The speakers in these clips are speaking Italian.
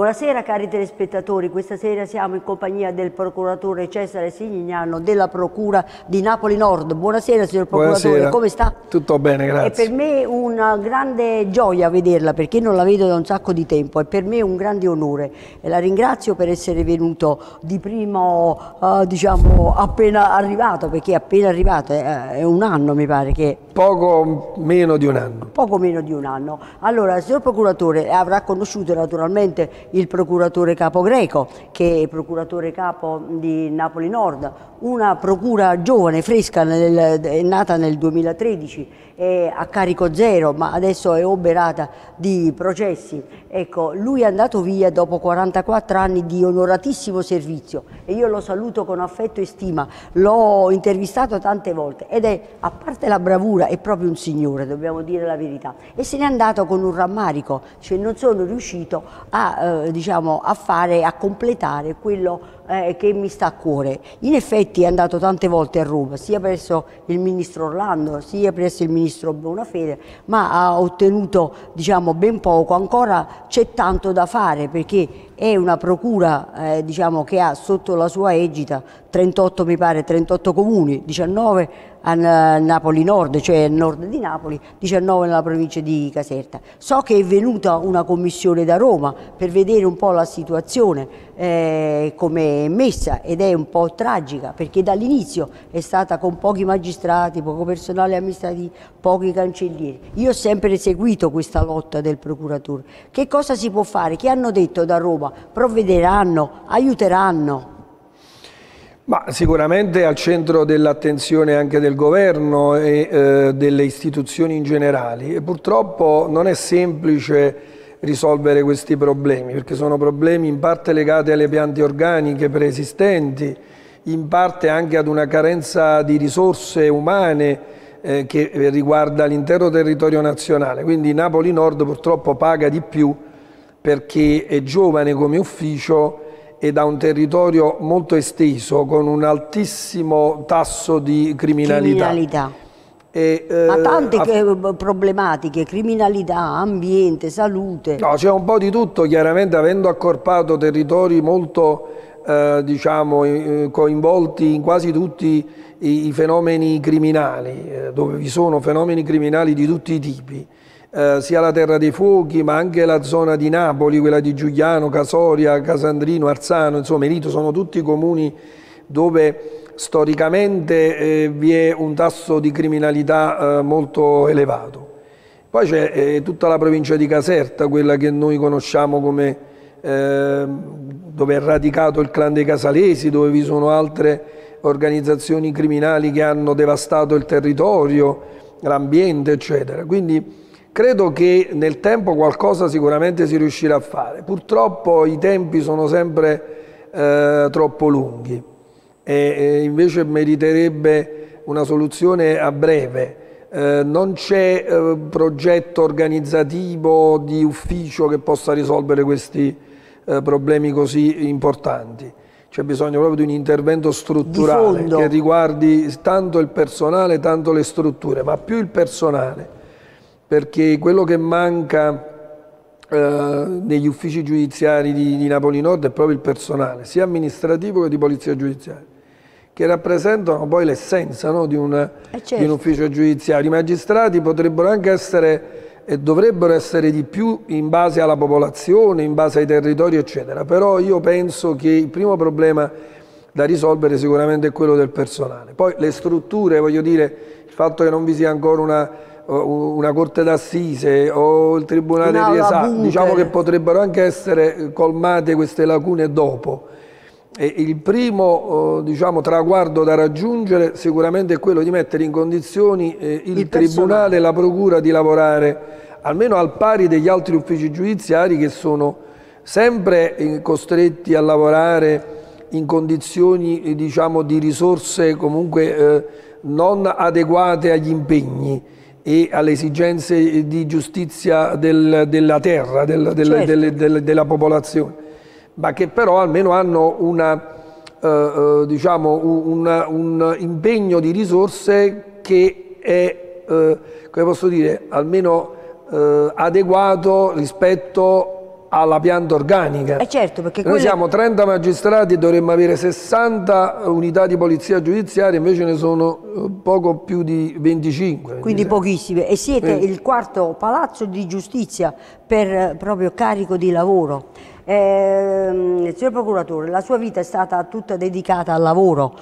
Buonasera cari telespettatori, questa sera siamo in compagnia del procuratore Cesare Signano della Procura di Napoli Nord. Buonasera signor procuratore, buonasera. Come sta? Tutto bene, grazie. È per me una grande gioia vederla perché non la vedo da un sacco di tempo, è per me un grande onore e la ringrazio per essere venuto di primo, diciamo, appena arrivato, perché è appena arrivato, è un anno mi pare che... Poco meno di un anno. Poco meno di un anno. Allora, signor procuratore, avrà conosciuto naturalmente il procuratore capo Greco, che è procuratore capo di Napoli Nord, una procura giovane, fresca, è nata nel 2013, è a carico zero, ma adesso è oberata di processi. Ecco, lui è andato via dopo 44 anni di onoratissimo servizio e io lo saluto con affetto e stima, l'ho intervistato tante volte ed è, a parte la bravura, è proprio un signore, dobbiamo dire la verità, e se n'è andato con un rammarico, cioè non sono riuscito a, diciamo, a completare quello che mi sta a cuore. In effetti è andato tante volte a Roma, sia presso il ministro Orlando, sia presso il ministro Bonafede, ma ha ottenuto, diciamo, ben poco. Ancora c'è tanto da fare perché è una procura diciamo, che ha sotto la sua egida 38, mi pare, 38 comuni, 19 a Napoli Nord, cioè a nord di Napoli, 19 nella provincia di Caserta. So che è venuta una commissione da Roma per vedere un po' la situazione come è messa, ed è un po' tragica perché dall'inizio è stata con pochi magistrati, poco personale amministrativo, pochi cancellieri. Io ho sempre seguito questa lotta del procuratore. Che cosa si può fare? Che hanno detto da Roma? Provvederanno? Aiuteranno? Ma sicuramente al centro dell'attenzione anche del governo e delle istituzioni in generale. E purtroppo non è semplice risolvere questi problemi, perché sono problemi in parte legati alle piante organiche preesistenti, in parte anche ad una carenza di risorse umane che riguarda l'intero territorio nazionale. Quindi Napoli Nord purtroppo paga di più perché è giovane come ufficio e da un territorio molto esteso con un altissimo tasso di criminalità. Ma tante problematiche, criminalità, ambiente, salute. No, c'è un po' di tutto, chiaramente avendo accorpato territori molto diciamo, coinvolti in quasi tutti i fenomeni criminali, dove vi sono fenomeni criminali di tutti i tipi. Sia la Terra dei Fuochi, ma anche la zona di Napoli, quella di Giugliano, Casoria, Casandrino, Arzano, insomma, Melito, sono tutti comuni dove storicamente vi è un tasso di criminalità molto elevato. Poi c'è tutta la provincia di Caserta, quella che noi conosciamo come dove è radicato il clan dei Casalesi, dove vi sono altre organizzazioni criminali che hanno devastato il territorio, l'ambiente, eccetera. Quindi credo che nel tempo qualcosa sicuramente si riuscirà a fare. Purtroppo i tempi sono sempre troppo lunghi e invece meriterebbe una soluzione a breve. Non c'è progetto organizzativo di ufficio che possa risolvere questi problemi così importanti. C'è bisogno proprio di un intervento strutturale che riguardi tanto il personale, tanto le strutture, ma più il personale, perché quello che manca negli uffici giudiziari di Napoli Nord è proprio il personale, sia amministrativo che di polizia giudiziaria, che rappresentano poi l'essenza, no, di un ufficio giudiziario. I magistrati potrebbero anche essere e dovrebbero essere di più in base alla popolazione, in base ai territori, eccetera. Però io penso che il primo problema da risolvere sicuramente è quello del personale. Poi le strutture, voglio dire, il fatto che non vi sia ancora una corte d'assise o il tribunale di riesame, diciamo che potrebbero anche essere colmate queste lacune dopo. E il primo diciamo, traguardo da raggiungere sicuramente è quello di mettere in condizioni il tribunale e la procura di lavorare almeno al pari degli altri uffici giudiziari, che sono sempre costretti a lavorare in condizioni diciamo, di risorse comunque non adeguate agli impegni e alle esigenze di giustizia della terra, della popolazione, ma che però almeno hanno diciamo, un impegno di risorse che è, come posso dire, almeno adeguato rispetto alla pianta organica. Certo, perché noi siamo 30 magistrati e dovremmo avere 60 unità di polizia giudiziaria, invece ne sono poco più di 25. Quindi pochissime. E siete il quarto palazzo di giustizia per proprio carico di lavoro. Signor Procuratore, la sua vita è stata tutta dedicata al lavoro,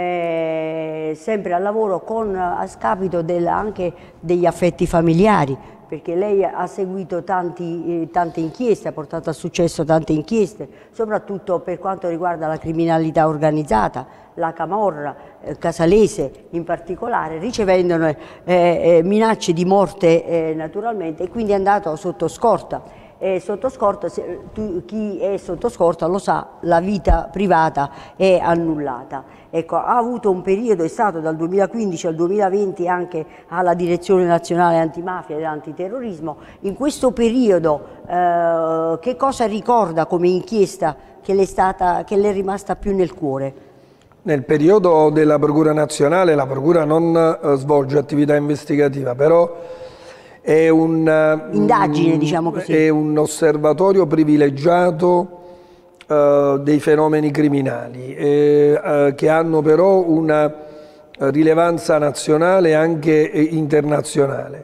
sempre al lavoro a scapito anche degli affetti familiari, perché lei ha seguito tante inchieste, ha portato a successo tante inchieste, soprattutto per quanto riguarda la criminalità organizzata, la camorra casalese in particolare, ricevendo minacce di morte naturalmente, e quindi è andato sotto scorta. Sotto scorta, chi è sotto scorta lo sa, la vita privata è annullata. Ecco, ha avuto un periodo, è stato dal 2015 al 2020 anche alla Direzione Nazionale Antimafia ed Antiterrorismo. In questo periodo che cosa ricorda come inchiesta che le è rimasta più nel cuore? Nel periodo della Procura Nazionale la Procura non svolge attività investigativa, però è indagine, diciamo così. È un osservatorio privilegiato dei fenomeni criminali che hanno però una rilevanza nazionale e anche internazionale.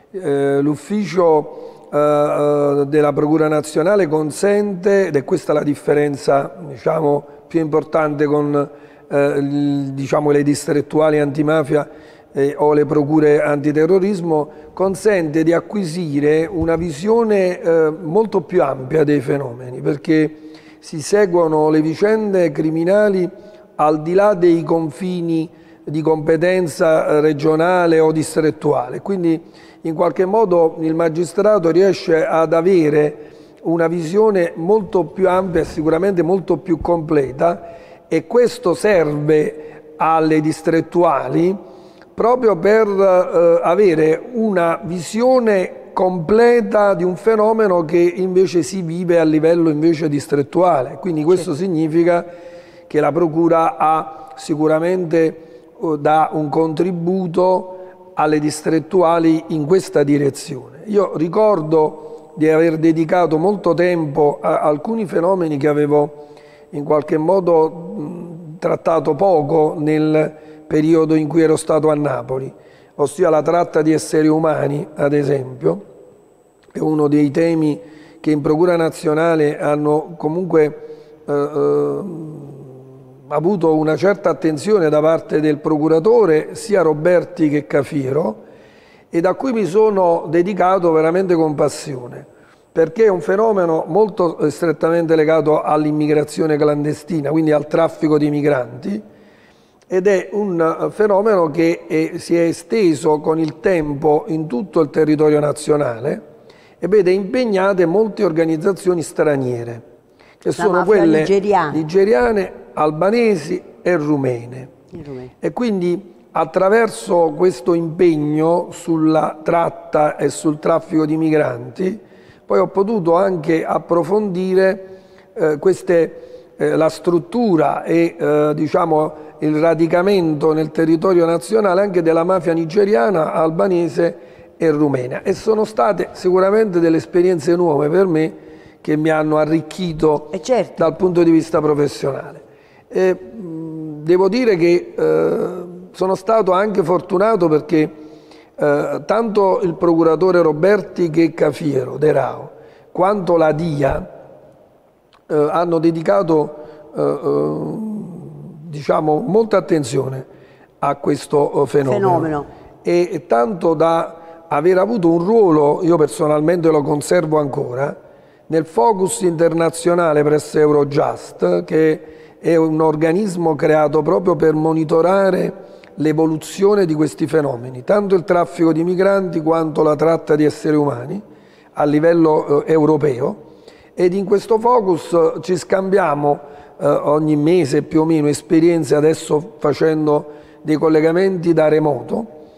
L'ufficio della Procura Nazionale consente, ed è questa la differenza diciamo, più importante con diciamo, le distrettuali antimafia o le procure antiterrorismo, consente di acquisire una visione molto più ampia dei fenomeni, perché si seguono le vicende criminali al di là dei confini di competenza regionale o distrettuale. Quindi in qualche modo il magistrato riesce ad avere una visione molto più ampia e sicuramente molto più completa, e questo serve alle distrettuali proprio per avere una visione completa di un fenomeno che invece si vive a livello invece distrettuale. Quindi questo significa che la Procura ha sicuramente dà un contributo alle distrettuali in questa direzione. Io ricordo di aver dedicato molto tempo a alcuni fenomeni che avevo in qualche modo trattato poco nel periodo in cui ero stato a Napoli, ossia la tratta di esseri umani, ad esempio, è uno dei temi che in Procura Nazionale hanno comunque avuto una certa attenzione da parte del procuratore, sia Roberti che Cafiero, e da cui mi sono dedicato veramente con passione, perché è un fenomeno molto strettamente legato all'immigrazione clandestina, quindi al traffico di migranti, ed è un fenomeno che si è esteso con il tempo in tutto il territorio nazionale e vede impegnate molte organizzazioni straniere, che sono quelle nigeriane, albanesi e rumene. E quindi attraverso questo impegno sulla tratta e sul traffico di migranti, poi ho potuto anche approfondire la struttura e diciamo, il radicamento nel territorio nazionale anche della mafia nigeriana, albanese e rumena, e sono state sicuramente delle esperienze nuove per me che mi hanno arricchito dal punto di vista professionale. Devo dire che sono stato anche fortunato perché tanto il procuratore Roberti che Cafiero De Rao quanto la DIA hanno dedicato diciamo, molta attenzione a questo fenomeno. E tanto da aver avuto un ruolo, io personalmente lo conservo ancora, nel focus internazionale presso Eurojust, che è un organismo creato proprio per monitorare l'evoluzione di questi fenomeni, tanto il traffico di migranti quanto la tratta di esseri umani a livello europeo, ed in questo focus ci scambiamo ogni mese più o meno esperienze, adesso facendo dei collegamenti da remoto,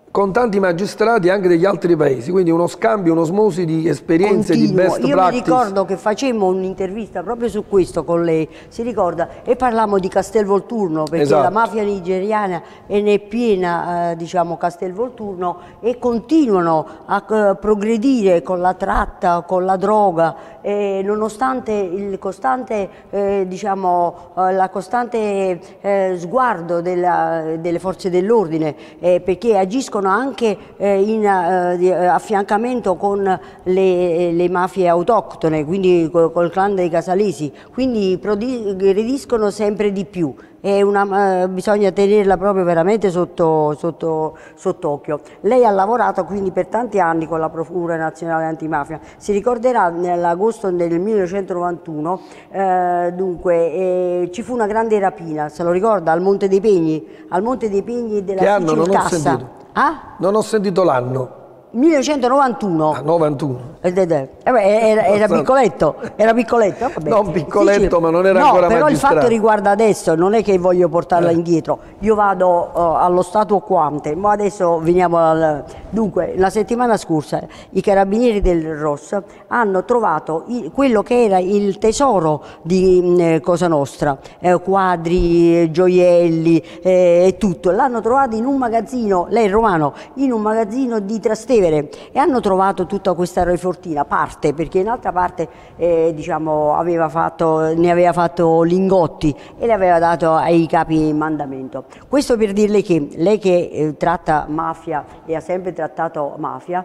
con tanti magistrati anche degli altri paesi, quindi uno scambio, un'osmosi di esperienze, di best practice. Io mi ricordo che facemmo un'intervista proprio su questo con lei, si ricorda, e parlammo di Castelvolturno, perché esatto, la mafia nigeriana ne è piena, diciamo, Castelvolturno, e continuano a progredire con la tratta, con la droga, nonostante il costante, diciamo, la costante sguardo delle forze dell'ordine, perché agiscono anche in affiancamento con le mafie autoctone, quindi col clan dei Casalesi, quindi progrediscono sempre di più. Bisogna tenerla proprio veramente sott'occhio. Lei ha lavorato quindi per tanti anni con la Procura Nazionale Antimafia. Si ricorderà nell'agosto del 1991, dunque, ci fu una grande rapina, se lo ricorda, al Monte dei Pegni della Sicilcassa. Non ho sentito l'anno. 1991. Ah, 91. Era piccoletto, vabbè. Non piccoletto, ma non era ancora però magistrato. il fatto riguarda adesso, non è che voglio portarla indietro. Io vado allo statuo quante, ma adesso veniamo Dunque, la settimana scorsa i carabinieri del ROS hanno trovato quello che era il tesoro di Cosa Nostra, quadri, gioielli e tutto. L'hanno trovato in un magazzino, lei è romano, in un magazzino di Trastevere, e hanno trovato tutta questa refortina, parte, perché in altra parte diciamo, ne aveva fatto lingotti e le aveva dato ai capi in mandamento. Questo per dirle che lei che tratta mafia e ha sempre trattato mafia,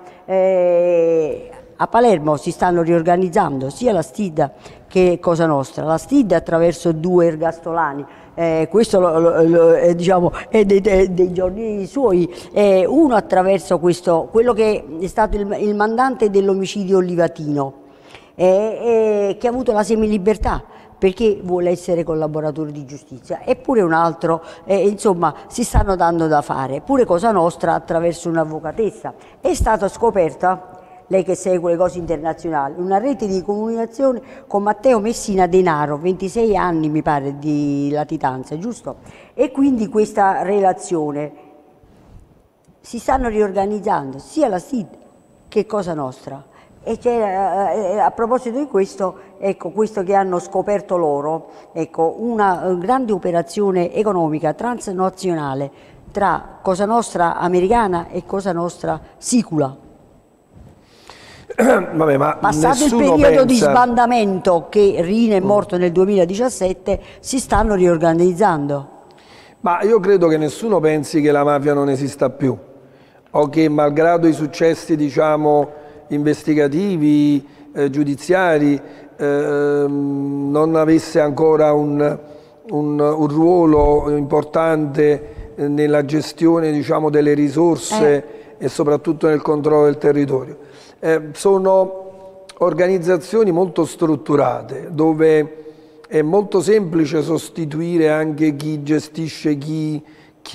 a Palermo si stanno riorganizzando sia la STID che Cosa Nostra. La STID attraverso 2 ergastolani, questo diciamo, è dei giorni suoi, uno attraverso quello che è stato il mandante dell'omicidio Olivatino, che ha avuto la semilibertà perché vuole essere collaboratore di giustizia, eppure un altro, insomma, si stanno dando da fare. Pure Cosa Nostra attraverso un'avvocatessa. È stata scoperta, lei che segue le cose internazionali, una rete di comunicazione con Matteo Messina Denaro, 26 anni mi pare di latitanza, giusto? E quindi questa relazione si stanno riorganizzando sia la SID che Cosa Nostra. E a proposito di questo, ecco, questo che hanno scoperto loro, ecco, una grande operazione economica transnazionale tra Cosa Nostra americana e Cosa Nostra sicula. Vabbè, ma passato il periodo di sbandamento, che Riina è morto nel 2017, si stanno riorganizzando. Ma io credo che nessuno pensi che la mafia non esista più, o che malgrado i successi, diciamo, investigativi, giudiziari, non avesse ancora un ruolo importante nella gestione, diciamo, delle risorse e soprattutto nel controllo del territorio. Sono organizzazioni molto strutturate, dove è molto semplice sostituire anche chi gestisce, chi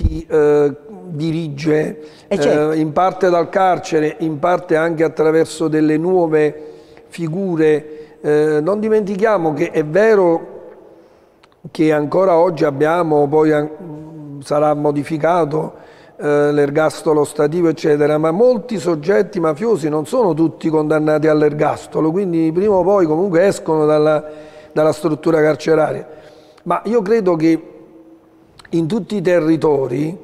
dirige, certo, in parte dal carcere, in parte anche attraverso delle nuove figure. Non dimentichiamo che è vero che ancora oggi abbiamo, poi sarà modificato l'ergastolo stativo eccetera, ma molti soggetti mafiosi non sono tutti condannati all'ergastolo, quindi prima o poi comunque escono dalla struttura carceraria. Ma io credo che in tutti i territori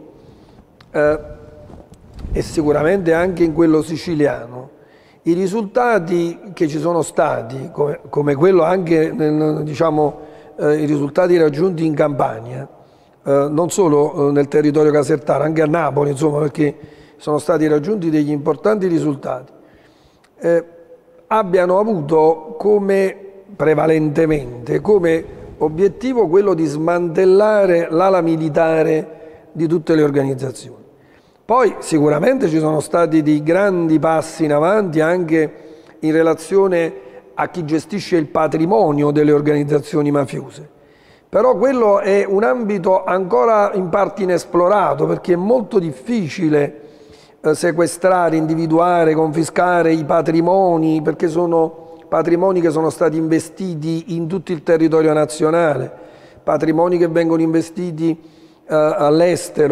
e sicuramente anche in quello siciliano, i risultati che ci sono stati, come quello anche diciamo, i risultati raggiunti in Campania, non solo nel territorio casertano, anche a Napoli, insomma, perché sono stati raggiunti degli importanti risultati, abbiano avuto prevalentemente come obiettivo quello di smantellare l'ala militare di tutte le organizzazioni. Poi sicuramente ci sono stati dei grandi passi in avanti anche in relazione a chi gestisce il patrimonio delle organizzazioni mafiose. Però quello è un ambito ancora in parte inesplorato, perché è molto difficile sequestrare, individuare, confiscare i patrimoni, perché sono patrimoni che sono stati investiti in tutto il territorio nazionale, patrimoni che vengono investiti all'estero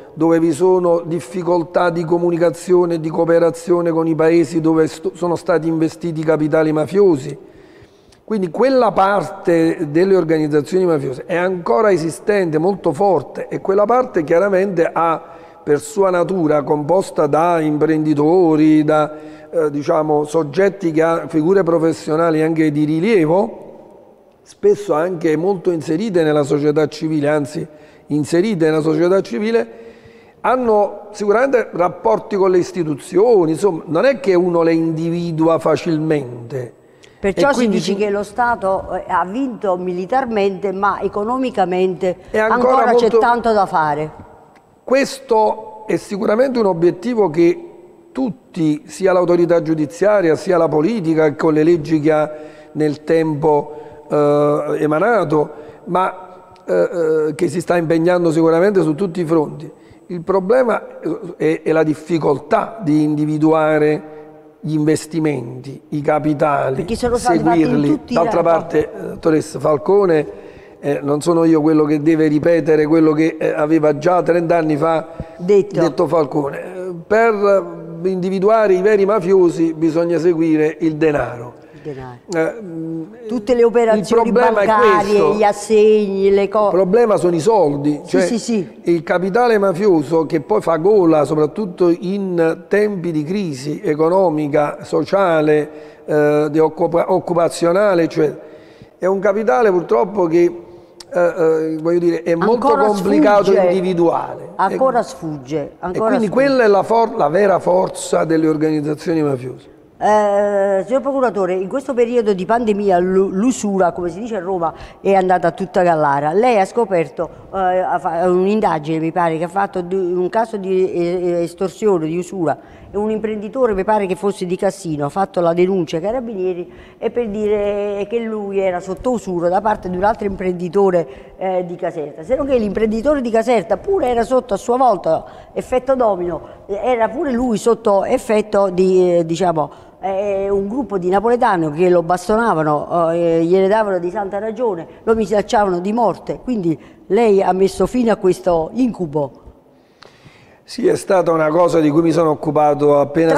dove vi sono difficoltà di comunicazione e di cooperazione con i paesi dove sono stati investiti capitali mafiosi. Quindi quella parte delle organizzazioni mafiose è ancora esistente, molto forte, e quella parte chiaramente ha, per sua natura, composta da imprenditori, da diciamo, soggetti che hanno figure professionali anche di rilievo, spesso anche molto inserite nella società civile, anzi inserite nella società civile, hanno sicuramente rapporti con le istituzioni, insomma, non è che uno le individua facilmente. Perciò si dice che lo Stato ha vinto militarmente, ma economicamente ancora c'è tanto da fare. Questo è sicuramente un obiettivo che tutti, sia l'autorità giudiziaria, sia la politica, con le leggi che ha nel tempo emanato, ma che si sta impegnando sicuramente su tutti i fronti. Il problema è la difficoltà di individuare gli investimenti, i capitali, seguirli. D'altra parte, dottoressa Falcone, non sono io quello che deve ripetere quello che aveva già 30 anni fa detto Falcone. Per individuare i veri mafiosi bisogna seguire il denaro. Tutte le operazioni bancarie, gli assegni, le cose. Il problema sono i soldi, cioè il capitale mafioso che poi fa gola soprattutto in tempi di crisi economica, sociale, occupazionale, cioè è un capitale purtroppo che voglio dire, è molto complicato individuare. Ancora sfugge. E quindi quella è la vera forza delle organizzazioni mafiose. Signor Procuratore, in questo periodo di pandemia l'usura, come si dice a Roma, è andata a tutta gallara. Lei ha scoperto un'indagine, mi pare, che ha fatto un caso di estorsione, di usura, e un imprenditore, mi pare che fosse di Cassino, ha fatto la denuncia ai carabinieri e per dire che lui era sotto usura da parte di un altro imprenditore di Caserta. Se non che l'imprenditore di Caserta pure era sotto a sua volta effetto domino, era pure lui sotto effetto di diciamo un gruppo di napoletani che lo bastonavano, gliene davano di santa ragione, lo minacciavano di morte. Quindi lei ha messo fine a questo incubo. Sì, è stata una cosa di cui mi sono occupato appena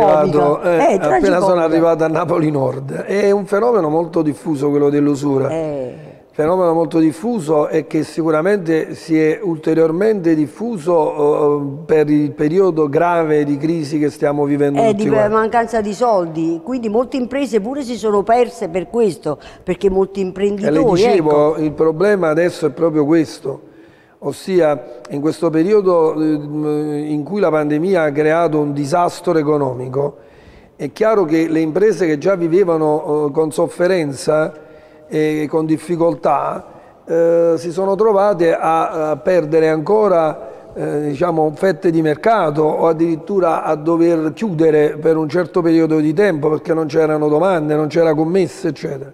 sono arrivato a Napoli Nord. È un fenomeno molto diffuso quello dell'usura. Fenomeno molto diffuso e che sicuramente si è ulteriormente diffuso per il periodo grave di crisi che stiamo vivendo tutti quanti. Mancanza di soldi, quindi molte imprese pure si sono perse per questo, perché molti imprenditori... Le dicevo, il problema adesso è proprio questo, ossia in questo periodo in cui la pandemia ha creato un disastro economico, è chiaro che le imprese che già vivevano con sofferenza e con difficoltà si sono trovate a perdere ancora diciamo, fette di mercato o addirittura a dover chiudere per un certo periodo di tempo perché non c'erano domande, non c'era commesse, eccetera.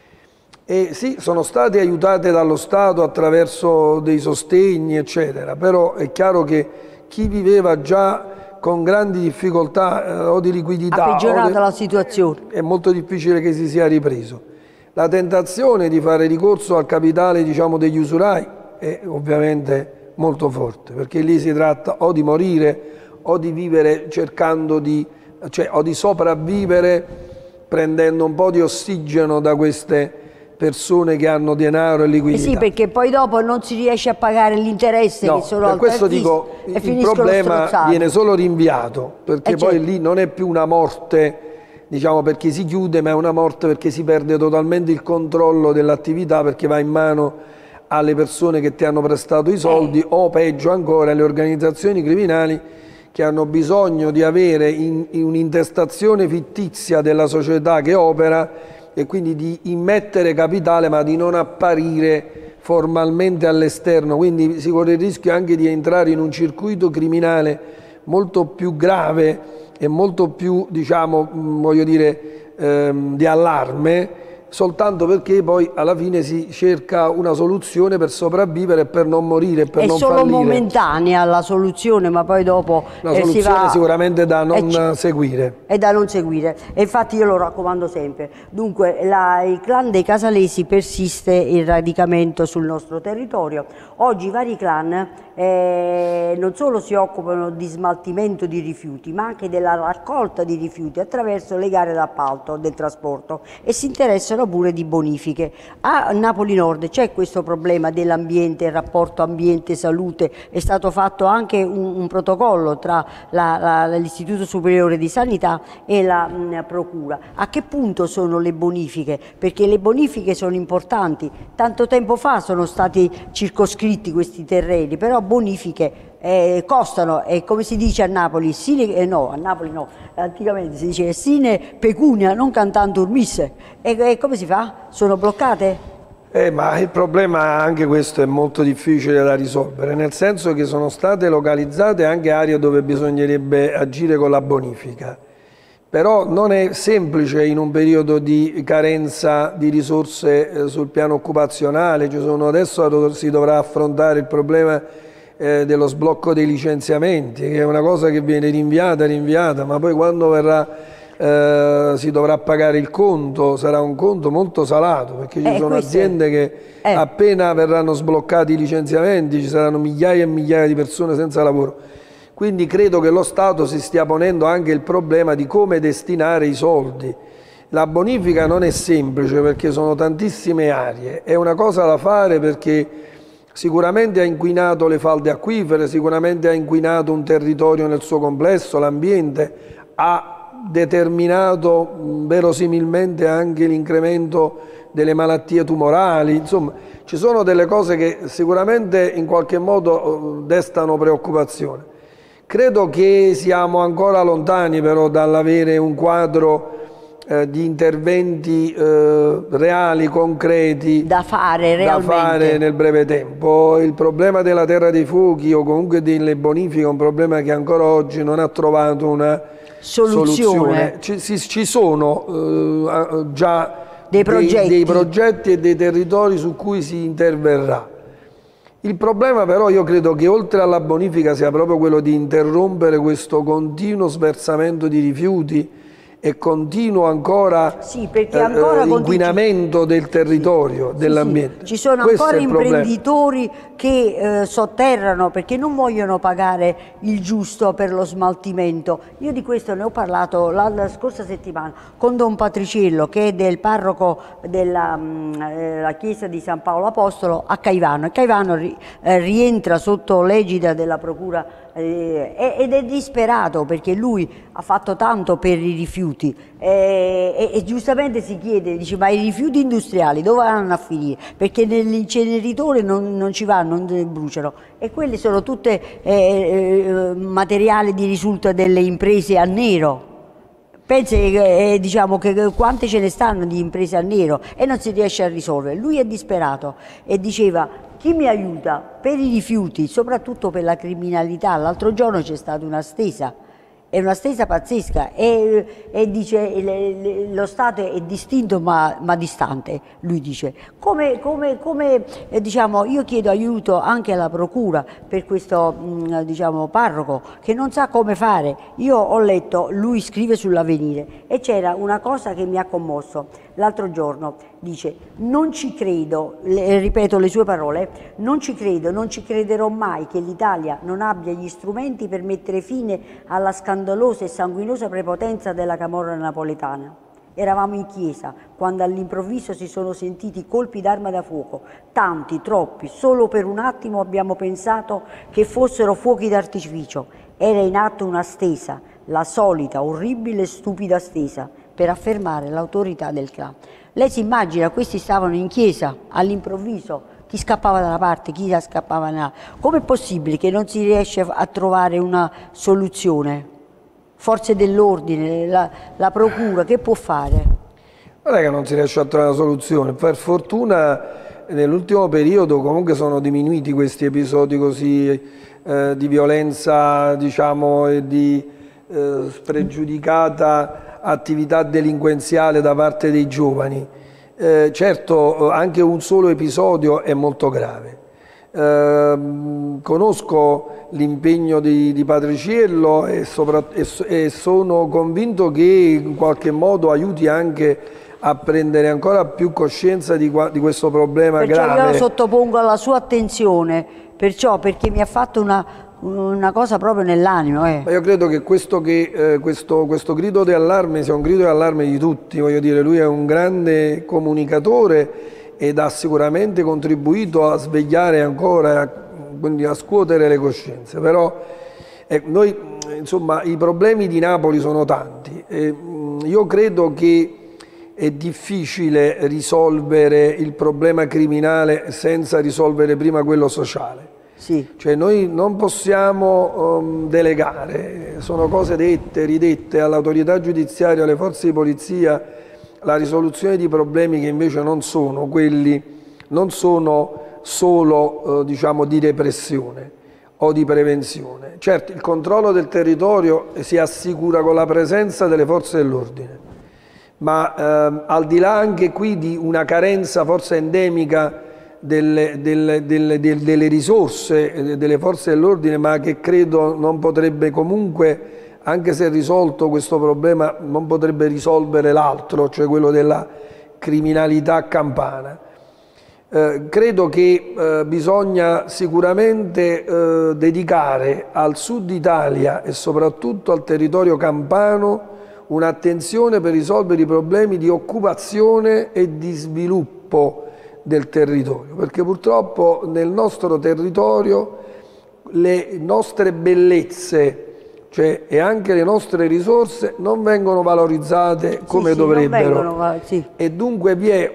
E sì, sono state aiutate dallo Stato attraverso dei sostegni, eccetera, però è chiaro che chi viveva già con grandi difficoltà o di liquidità ha peggiorato la situazione. È molto difficile che si sia ripreso. La tentazione di fare ricorso al capitale, diciamo, degli usurai è ovviamente molto forte, perché lì si tratta o di morire o di vivere cercando o di sopravvivere prendendo un po' di ossigeno da queste persone che hanno denaro e liquidità. Sì, perché poi dopo non si riesce a pagare l'interesse che sono per questo dico, il problema viene solo rinviato, perché poi lì non è più una morte, diciamo, perché si chiude, ma è una morte perché si perde totalmente il controllo dell'attività, perché va in mano alle persone che ti hanno prestato i soldi o peggio ancora alle organizzazioni criminali che hanno bisogno di avere un'intestazione fittizia della società che opera e quindi di immettere capitale ma di non apparire formalmente all'esterno, quindi si corre il rischio anche di entrare in un circuito criminale molto più grave e molto più, diciamo, voglio dire, di allarme, soltanto perché poi alla fine si cerca una soluzione per sopravvivere e per non morire, per non fallire. È solo momentanea la soluzione, ma poi dopo la soluzione si va... sicuramente da non seguire. È da non seguire, e infatti io lo raccomando sempre. Dunque il clan dei Casalesi persiste il radicamento sul nostro territorio. Oggi i vari clan non solo si occupano di smaltimento di rifiuti, ma anche della raccolta di rifiuti attraverso le gare d'appalto del trasporto, e si interessano pure di bonifiche. A Napoli Nord c'è questo problema dell'ambiente, il rapporto ambiente-salute, è stato fatto anche un protocollo tra l'Istituto Superiore di Sanità e la Procura. A che punto sono le bonifiche? Perché le bonifiche sono importanti. Tanto tempo fa sono stati circoscritti questi terreni, però bonifiche costano, e come si dice a Napoli, no, a Napoli no, anticamente si dice sine pecunia non cantantur misse, e come si fa? Sono bloccate? Ma il problema, anche questo, è molto difficile da risolvere, nel senso che sono state localizzate anche aree dove bisognerebbe agire con la bonifica. Però non è semplice in un periodo di carenza di risorse sul piano occupazionale. Adesso si dovrà affrontare il problema dello sblocco dei licenziamenti, che è una cosa che viene rinviata, ma poi quando si dovrà pagare il conto, sarà un conto molto salato, perché ci sono aziende che appena verranno sbloccati i licenziamenti ci saranno migliaia e migliaia di persone senza lavoro. Quindi credo che lo Stato si stia ponendo anche il problema di come destinare i soldi. La bonifica non è semplice perché sono tantissime aree, è una cosa da fare perché sicuramente ha inquinato le falde acquifere, sicuramente ha inquinato un territorio nel suo complesso, l'ambiente, ha determinato verosimilmente anche l'incremento delle malattie tumorali. Insomma, ci sono delle cose che sicuramente in qualche modo destano preoccupazione. Credo che siamo ancora lontani però dall'avere un quadro di interventi reali, concreti, da fare nel breve tempo. Il problema della terra dei fuochi o comunque delle bonifiche è un problema che ancora oggi non ha trovato una soluzione. Ci sono già dei progetti e dei territori su cui si interverrà. Il problema però io credo che oltre alla bonifica sia proprio quello di interrompere questo continuo sversamento di rifiuti e continuo ancora, inquinamento del territorio, dell'ambiente. Ci sono ancora imprenditori che sotterrano perché non vogliono pagare il giusto per lo smaltimento. Io di questo ne ho parlato la scorsa settimana con Don Patriciello, che è del parroco della chiesa di San Paolo Apostolo a Caivano, e Caivano rientra sotto l'egida della Procura ed è disperato perché lui ha fatto tanto per i rifiuti e giustamente si chiede, dice, ma i rifiuti industriali dove vanno a finire? Perché nell'inceneritore non ci vanno, non bruciano, e quelli sono tutte materiali di risulta delle imprese a nero. Pensi diciamo che quante ce ne stanno di imprese a nero e non si riesce a risolvere. Lui è disperato e diceva: chi mi aiuta per i rifiuti, soprattutto per la criminalità? L'altro giorno c'è stata una stesa, è una stesa pazzesca, e dice lo Stato è distinto ma distante. Lui dice diciamo, io chiedo aiuto anche alla Procura per questo diciamo, parroco che non sa come fare. Io ho letto, lui scrive sull'Avvenire, e c'era una cosa che mi ha commosso l'altro giorno. Dice: non ci credo, ripeto le sue parole, non ci credo, non ci crederò mai che l'Italia non abbia gli strumenti per mettere fine alla scandalosa e sanguinosa prepotenza della camorra napoletana. Eravamo in chiesa quando all'improvviso si sono sentiti colpi d'arma da fuoco, tanti, troppi, solo per un attimo abbiamo pensato che fossero fuochi d'artificio. Era in atto una stesa, la solita, orribile e stupida stesa, per affermare l'autorità del clan. Lei si immagina, questi stavano in chiesa, all'improvviso, chi scappava da una parte, chi scappava dall'altra. Com'è possibile che non si riesce a trovare una soluzione? Forze dell'ordine, la procura, che può fare? Non è che non si riesce a trovare una soluzione, per fortuna nell'ultimo periodo comunque sono diminuiti questi episodi così di violenza, diciamo, e di spregiudicata attività delinquenziale da parte dei giovani. Certo, anche un solo episodio è molto grave. Conosco l'impegno di Patriciello e sono convinto che in qualche modo aiuti anche a prendere ancora più coscienza di questo problema grave. Perciò io lo sottopongo alla sua attenzione, perciò perché mi ha fatto una cosa proprio nell'animo. Ma io credo che questo grido di allarme sia un grido di allarme di tutti, voglio dire, lui è un grande comunicatore ed ha sicuramente contribuito a svegliare ancora, quindi a scuotere le coscienze, però noi, insomma, i problemi di Napoli sono tanti e io credo che è difficile risolvere il problema criminale senza risolvere prima quello sociale. Sì. Cioè noi non possiamo delegare, sono cose dette, ridette all'autorità giudiziaria, alle forze di polizia, la risoluzione di problemi che invece non sono quelli, non sono solo diciamo di repressione o di prevenzione. Certo, il controllo del territorio si assicura con la presenza delle forze dell'ordine, ma al di là anche qui di una carenza forse endemica delle risorse delle forze dell'ordine, ma che credo non potrebbe comunque, anche se risolto questo problema, non potrebbe risolvere l'altro, cioè quello della criminalità campana. Credo che bisogna sicuramente dedicare al Sud Italia e soprattutto al territorio campano un'attenzione per risolvere i problemi di occupazione e di sviluppo del territorio, perché purtroppo nel nostro territorio le nostre bellezze, cioè, e anche le nostre risorse non vengono valorizzate come dovrebbero, e dunque vi è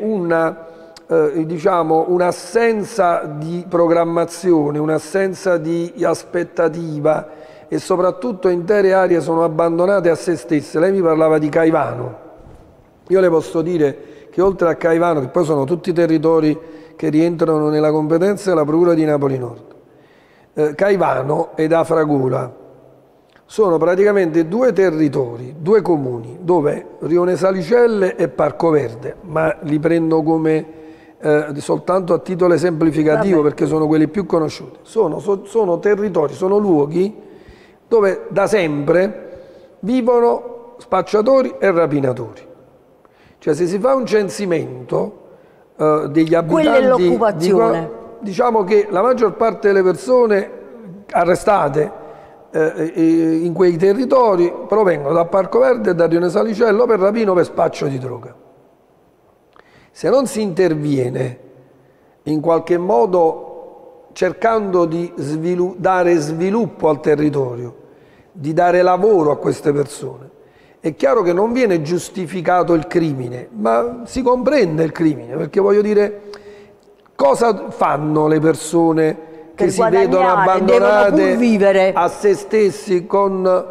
diciamo, un'assenza di programmazione, un'assenza di aspettativa e soprattutto intere aree sono abbandonate a se stesse. Lei mi parlava di Caivano, io le posso dire che oltre a Caivano, che poi sono tutti territori che rientrano nella competenza della Procura di Napoli Nord, Caivano ed Afragola sono praticamente due territori, due comuni, dove Rione Salicelle e Parco Verde, ma li prendo come soltanto a titolo esemplificativo perché sono quelli più conosciuti, sono territori, sono luoghi dove da sempre vivono spacciatori e rapinatori. Cioè se si fa un censimento degli abitanti, diciamo che la maggior parte delle persone arrestate in quei territori provengono da Parco Verde e da Rione Salicello per rapino o per spaccio di droga. Se non si interviene in qualche modo cercando di dare sviluppo al territorio, di dare lavoro a queste persone, è chiaro che non viene giustificato il crimine, ma si comprende il crimine, perché voglio dire, cosa fanno le persone che si vedono abbandonate a se stessi con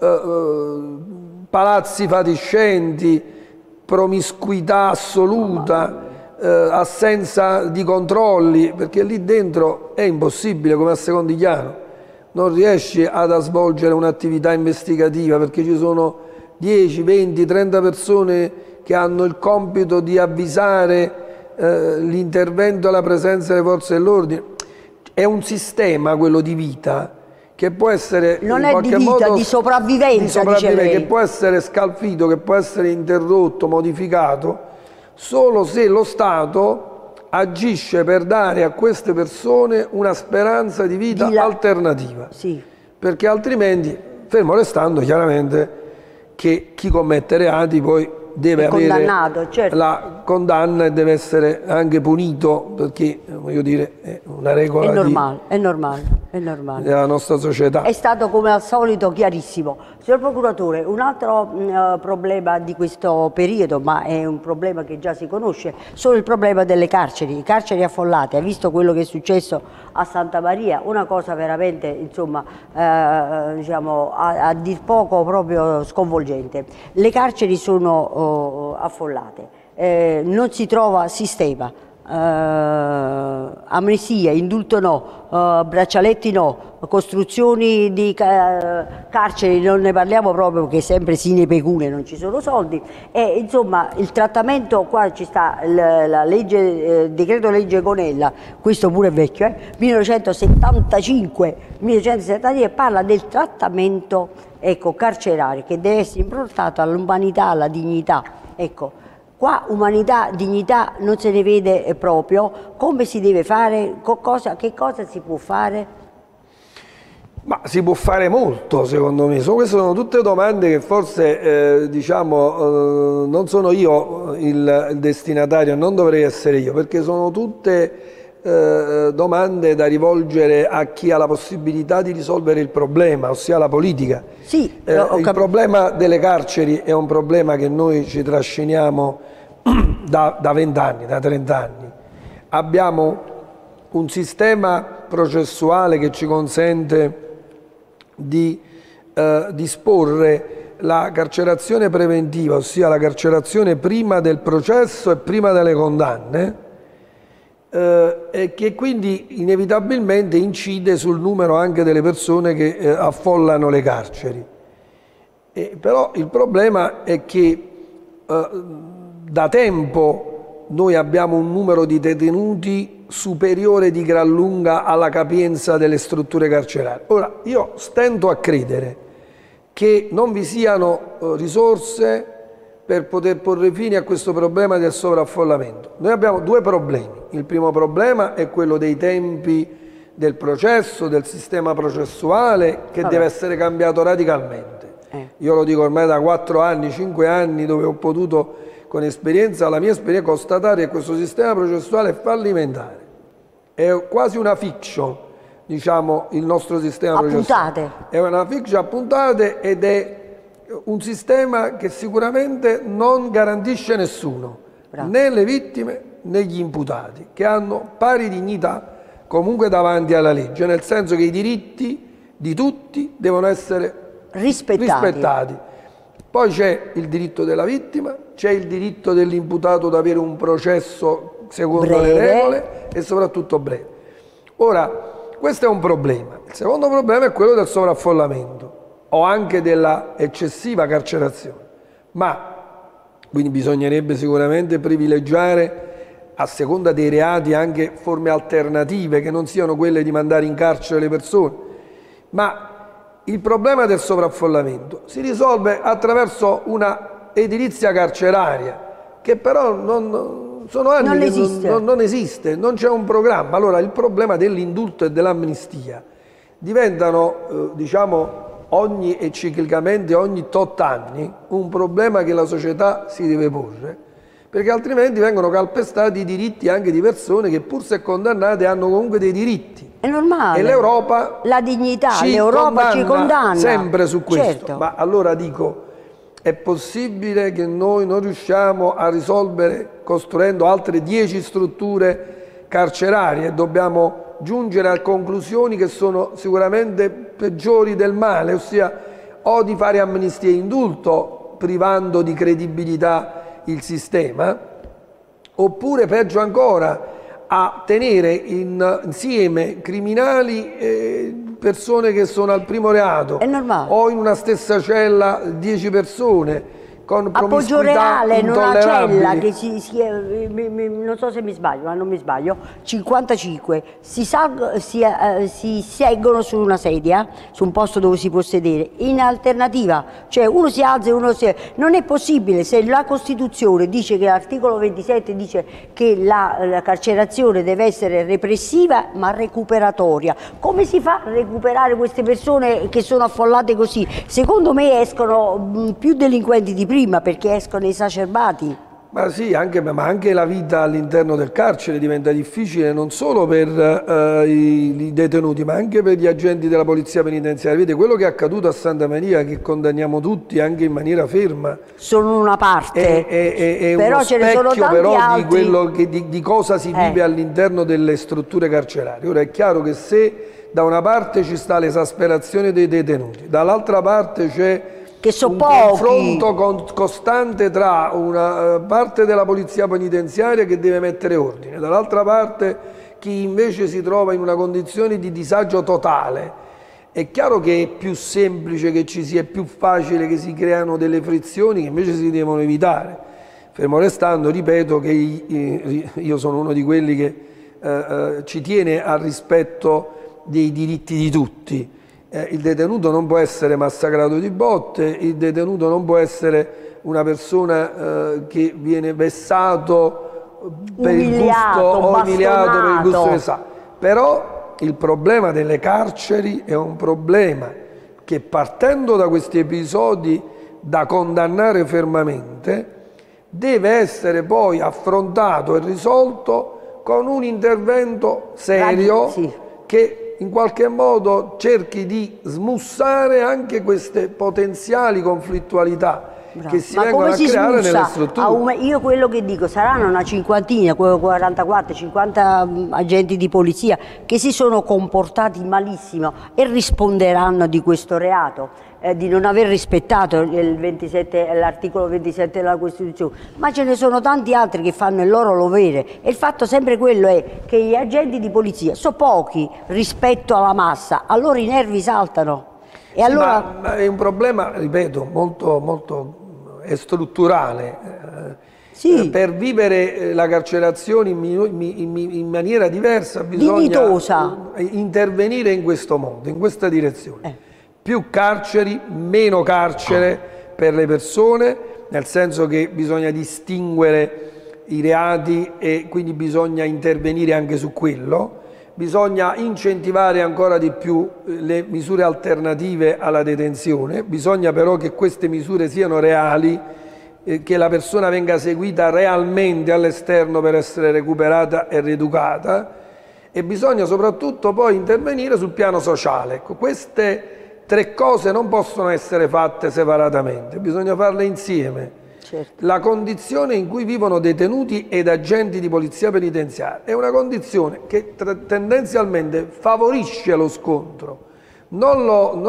palazzi fatiscenti, promiscuità assoluta, assenza di controlli, perché lì dentro è impossibile, come a Secondigliano, non riesci ad svolgere un'attività investigativa perché ci sono 10, 20, 30 persone che hanno il compito di avvisare l'intervento e la presenza delle forze dell'ordine. È un sistema quello di vita che può essere non è di vita, di sopravvivenza, che può essere scalfito, che può essere interrotto, modificato solo se lo Stato agisce per dare a queste persone una speranza di vita alternativa, perché altrimenti, fermo restando chiaramente che chi commette reati poi deve avere la condanna e deve essere anche punito, perché voglio dire è una regola è normale della nostra società. È stato come al solito chiarissimo. Signor Procuratore, un altro problema di questo periodo, ma è un problema che già si conosce, sono il problema delle carceri, i carceri affollate. Ha visto quello che è successo a Santa Maria, una cosa veramente, insomma, diciamo, a dir poco proprio sconvolgente. Le carceri sono affollate, non si trova sistema, amnistia, indulto no, braccialetti no, costruzioni di carceri non ne parliamo proprio, perché sempre sine pecune, non ci sono soldi, e insomma il trattamento, qua ci sta la legge, decreto legge Gonella, questo pure è vecchio, 1975, parla del trattamento, ecco, carcerario, che deve essere improntato all'umanità, alla dignità, ecco. Qua umanità, dignità non se ne vede proprio. Come si deve fare? Che cosa si può fare? Ma si può fare molto, secondo me. Queste sono tutte domande che forse diciamo, non sono io il destinatario, non dovrei essere io, perché sono tutte domande da rivolgere a chi ha la possibilità di risolvere il problema, ossia la politica. Sì, il problema delle carceri è un problema che noi ci trasciniamo da 20 anni, da 30 anni. Abbiamo un sistema processuale che ci consente di disporre la carcerazione preventiva, ossia la carcerazione prima del processo e prima delle condanne, e che quindi inevitabilmente incide sul numero anche delle persone che affollano le carceri. Però il problema è che da tempo noi abbiamo un numero di detenuti superiore di gran lunga alla capienza delle strutture carcerarie. Ora, io stento a credere che non vi siano risorse per poter porre fine a questo problema del sovraffollamento. Noi abbiamo due problemi. Il primo problema è quello dei tempi del processo, del sistema processuale, che deve essere cambiato radicalmente. Io lo dico ormai da 4 anni, 5 anni, dove ho potuto, con esperienza, la mia esperienza, constatare che questo sistema processuale è fallimentare. È quasi una fiction, diciamo, il nostro sistema processuale. È una fiction a puntate ed è un sistema che sicuramente non garantisce nessuno, né le vittime né gli imputati, che hanno pari dignità comunque davanti alla legge, nel senso che i diritti di tutti devono essere rispettati. Poi c'è il diritto della vittima, c'è il diritto dell'imputato ad avere un processo secondo le regole e soprattutto breve. Ora, questo è un problema. Il secondo problema è quello del sovraffollamento o anche della eccessiva carcerazione, ma quindi bisognerebbe sicuramente privilegiare, a seconda dei reati, anche forme alternative che non siano quelle di mandare in carcere le persone. Ma il problema del sovraffollamento si risolve attraverso una edilizia carceraria che però sono anni non esiste, non c'è un programma. Allora il problema dell'indulto e dell'amnistia diventano, diciamo, ciclicamente ogni tot anni un problema che la società si deve porre, perché altrimenti vengono calpestati i diritti anche di persone che, pur se condannate, hanno comunque dei diritti. È normale. E l'Europa, la dignità, l'Europa ci condanna sempre su questo. Certo. Ma allora dico, è possibile che noi non riusciamo a risolvere costruendo altre 10 strutture carcerarie? Dobbiamo giungere a conclusioni che sono sicuramente peggiori del male, ossia o di fare amnistia e indulto privando di credibilità il sistema, oppure peggio ancora a tenere insieme criminali e persone che sono al primo reato, o in una stessa cella 10 persone con promiscuità in una cella che non so se mi sbaglio, ma non mi sbaglio, 55 si seggono su una sedia, su un posto dove si può sedere. In alternativa, cioè uno si alza e uno si... Non è possibile, se la Costituzione dice che l'articolo 27 dice che la carcerazione deve essere repressiva ma recuperatoria. Come si fa a recuperare queste persone che sono affollate così? Secondo me escono più delinquenti di prima, perché escono esacerbati. Ma sì, ma anche la vita all'interno del carcere diventa difficile non solo per i detenuti, ma anche per gli agenti della polizia penitenziaria. Vedete, quello che è accaduto a Santa Maria, che condanniamo tutti anche in maniera ferma, sono una parte, è però uno ce ne sono specchio tanti però altri. di quello di cosa si vive all'interno delle strutture carcerarie. Ora è chiaro che se da una parte ci sta l'esasperazione dei detenuti, dall'altra parte c'è un confronto costante tra una parte della polizia penitenziaria che deve mettere ordine, dall'altra parte chi invece si trova in una condizione di disagio totale. È chiaro che è più semplice che ci sia, è più facile che si creano delle frizioni che invece si devono evitare. Fermo restando, ripeto che io sono uno di quelli che ci tiene al rispetto dei diritti di tutti. il detenuto non può essere massacrato di botte, il detenuto non può essere una persona che viene vessato per il gusto o umiliato per il gusto che sa. Però il problema delle carceri è un problema che, partendo da questi episodi da condannare fermamente, deve essere poi affrontato e risolto con un intervento serio che in qualche modo cerchi di smussare anche queste potenziali conflittualità che si vengono a creare nelle strutture. Io quello che dico, saranno una cinquantina, 44, 50 agenti di polizia che si sono comportati malissimo e risponderanno di questo reato, di non aver rispettato l'articolo 27 della Costituzione, ma ce ne sono tanti altri che fanno il loro dovere, e il fatto sempre quello è che gli agenti di polizia sono pochi rispetto alla massa, allora i nervi saltano. E allora... ma è un problema, ripeto, molto è strutturale. Sì. Per vivere la carcerazione in maniera diversa bisogna dignitosa, intervenire in questo modo, in questa direzione. Più carceri, meno carcere per le persone, nel senso che bisogna distinguere i reati e quindi bisogna intervenire anche su quello. Bisogna incentivare ancora di più le misure alternative alla detenzione, bisogna però che queste misure siano reali, che la persona venga seguita realmente all'esterno per essere recuperata e rieducata, e bisogna soprattutto poi intervenire sul piano sociale. Ecco, queste tre cose non possono essere fatte separatamente, bisogna farle insieme. Certo. La condizione in cui vivono detenuti ed agenti di polizia penitenziaria è una condizione che tendenzialmente favorisce lo scontro, non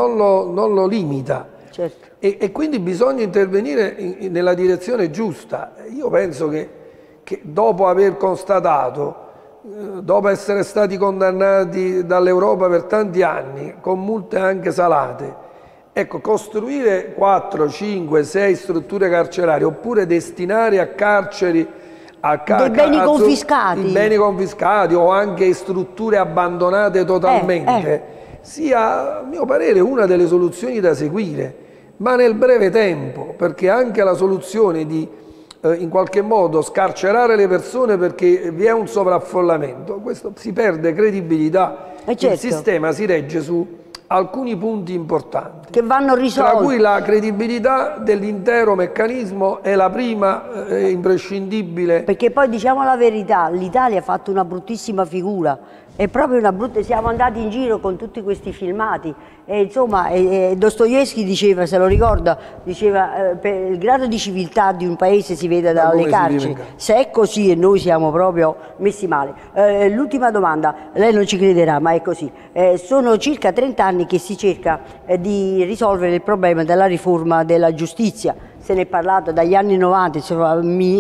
lo limita. Certo. E quindi bisogna intervenire nella direzione giusta. Io penso che dopo aver constatato, dopo essere stati condannati dall'Europa per tanti anni, con multe anche salate, ecco, costruire 4, 5, 6 strutture carcerarie oppure destinare a carceri dei beni confiscati. I beni confiscati o anche strutture abbandonate totalmente sia, a mio parere, una delle soluzioni da seguire, ma nel breve tempo, perché anche la soluzione di in qualche modo scarcerare le persone perché vi è un sovraffollamento, questo si perde credibilità. Certo. Il sistema si regge su alcuni punti importanti che vanno risolti, tra cui la credibilità dell'intero meccanismo è la prima imprescindibile. Perché poi, diciamo la verità, l'Italia ha fatto una bruttissima figura, è proprio una brutta, siamo andati in giro con tutti questi filmati e insomma Dostoevskij diceva, se lo ricorda, diceva il grado di civiltà di un paese si vede dalle carceri, se è così e noi siamo proprio messi male. L'ultima domanda, lei non ci crederà ma è così, sono circa 30 anni che si cerca di risolvere il problema della riforma della giustizia. Se ne è parlato dagli anni 90, insomma,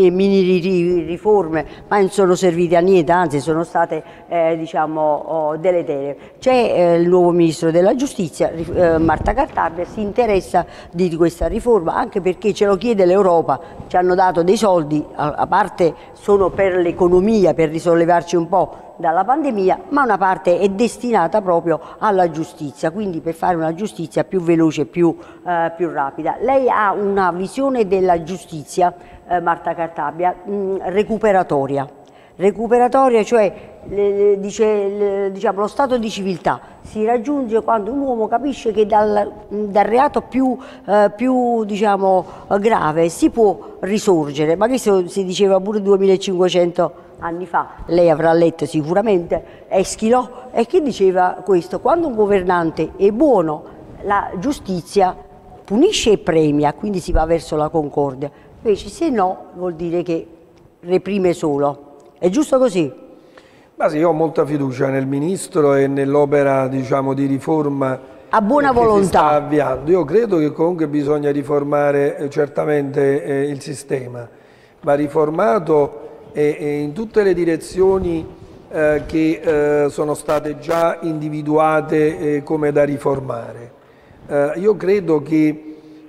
mini riforme, ma non sono servite a niente, anzi sono state diciamo deleterie. C'è il nuovo ministro della giustizia, Marta Cartabia, si interessa di questa riforma anche perché ce lo chiede l'Europa, ci hanno dato dei soldi, a parte sono per l'economia, per risollevarci un po' dalla pandemia, ma una parte è destinata proprio alla giustizia, quindi per fare una giustizia più veloce, più rapida. Lei ha una visione della giustizia, Marta Cartabia, recuperatoria, cioè diciamo, lo stato di civiltà si raggiunge quando un uomo capisce che dal reato più diciamo, grave si può risorgere, ma questo si diceva pure 2500 anni fa, lei avrà letto sicuramente Eschilo, e che diceva questo: quando un governante è buono la giustizia punisce e premia, quindi si va verso la concordia, invece se no vuol dire che reprime solo. È giusto così? Ma sì, io ho molta fiducia nel Ministro e nell'opera, diciamo, di riforma a buona volontà che si sta avviando. Io credo che comunque bisogna riformare certamente il sistema, va riformato in tutte le direzioni che sono state già individuate come da riformare. Io credo che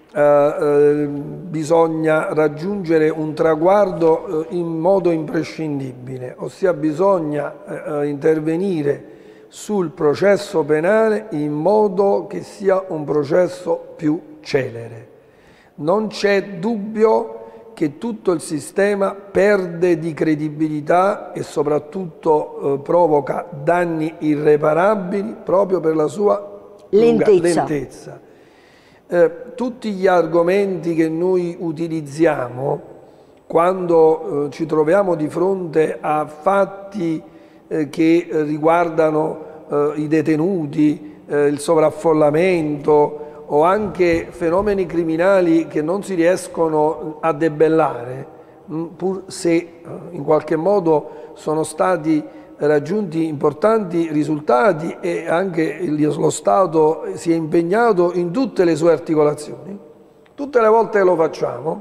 bisogna raggiungere un traguardo in modo imprescindibile, ossia bisogna intervenire sul processo penale in modo che sia un processo più celere. Non c'è dubbio che tutto il sistema perde di credibilità e soprattutto provoca danni irreparabili proprio per la sua lentezza. Tutti gli argomenti che noi utilizziamo quando ci troviamo di fronte a fatti che riguardano i detenuti, il sovraffollamento o anche fenomeni criminali che non si riescono a debellare, pur se in qualche modo sono stati raggiunti importanti risultati e anche lo Stato si è impegnato in tutte le sue articolazioni, tutte le volte che lo facciamo,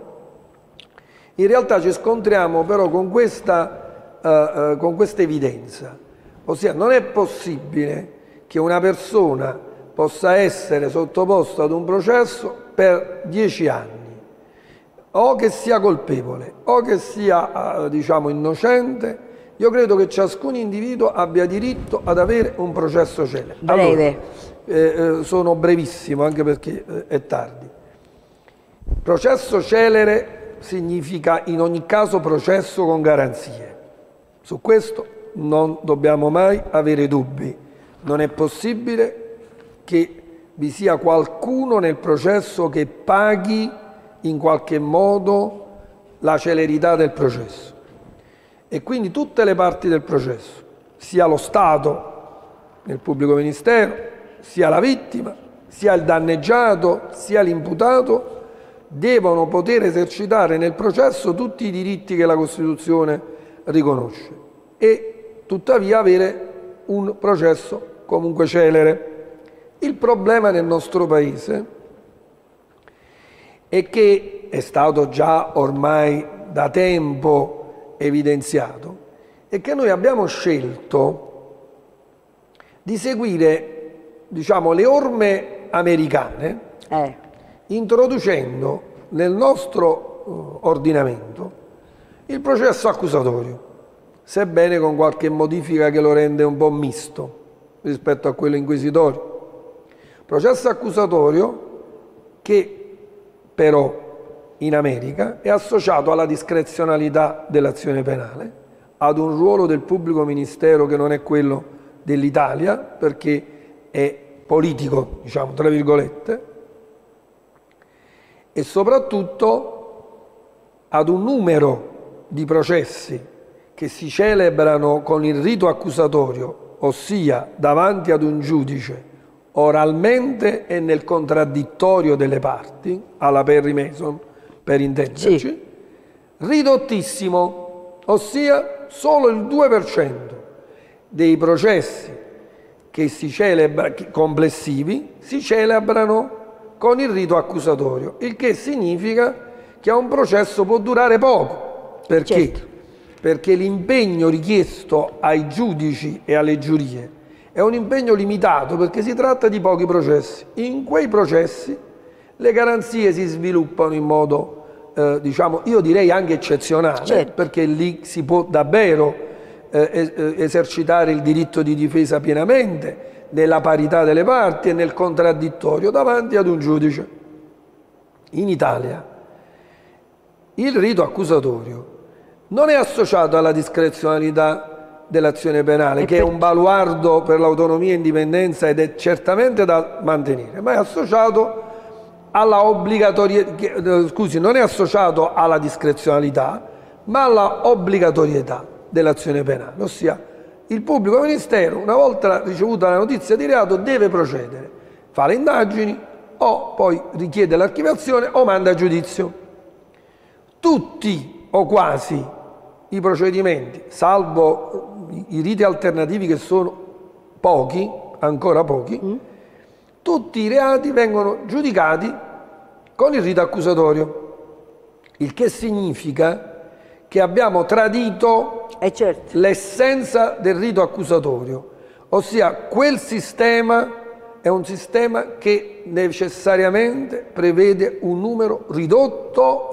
in realtà ci scontriamo però con questa evidenza, ossia non è possibile che una persona possa essere sottoposta ad un processo per 10 anni, o che sia colpevole o che sia diciamo innocente. Io credo che ciascun individuo abbia diritto ad avere un processo celere. Breve. Allora, sono brevissimo anche perché è tardi. Processo celere significa in ogni caso processo con garanzie. Su questo non dobbiamo mai avere dubbi. Non è possibile che vi sia qualcuno nel processo che paghi in qualche modo la celerità del processo. E quindi tutte le parti del processo, sia lo Stato nel pubblico ministero, sia la vittima, sia il danneggiato, sia l'imputato, devono poter esercitare nel processo tutti i diritti che la Costituzione riconosce e tuttavia avere un processo comunque celere. Il problema nel nostro Paese è che è stato già ormai da tempo evidenziato, è che noi abbiamo scelto di seguire, diciamo, le orme americane, introducendo nel nostro ordinamento il processo accusatorio, sebbene con qualche modifica che lo rende un po' misto rispetto a quello inquisitorio. Processo accusatorio che però in America è associato alla discrezionalità dell'azione penale, ad un ruolo del pubblico ministero che non è quello dell'Italia, perché è politico, diciamo, tra virgolette, e soprattutto ad un numero di processi che si celebrano con il rito accusatorio, ossia davanti ad un giudice, oralmente e nel contraddittorio delle parti, alla Perry Mason, per intenderci, sì, ridottissimo, ossia solo il 2% dei processi che si celebra, complessivi si celebrano con il rito accusatorio, il che significa che un processo può durare poco. Perché? Certo. Perché l'impegno richiesto ai giudici e alle giurie è un impegno limitato, perché si tratta di pochi processi. In quei processi le garanzie si sviluppano in modo, diciamo, io direi anche eccezionale, certo, perché lì si può davvero esercitare il diritto di difesa pienamente, nella parità delle parti e nel contraddittorio davanti ad un giudice. In Italia il rito accusatorio non è associato alla discrezionalità dell'azione penale, che è un baluardo per l'autonomia e indipendenza ed è certamente da mantenere, ma è associato alla obbligatorietà, scusi, non è associato alla discrezionalità, ma alla obbligatorietà dell'azione penale, ossia il pubblico ministero, una volta ricevuta la notizia di reato, deve procedere, fa le indagini o poi richiede l'archiviazione o manda a giudizio. Tutti o quasi i procedimenti, salvo i riti alternativi che sono pochi, ancora pochi, tutti i reati vengono giudicati con il rito accusatorio, il che significa che abbiamo tradito certo, l'essenza del rito accusatorio, ossia quel sistema è un sistema che necessariamente prevede un numero ridotto,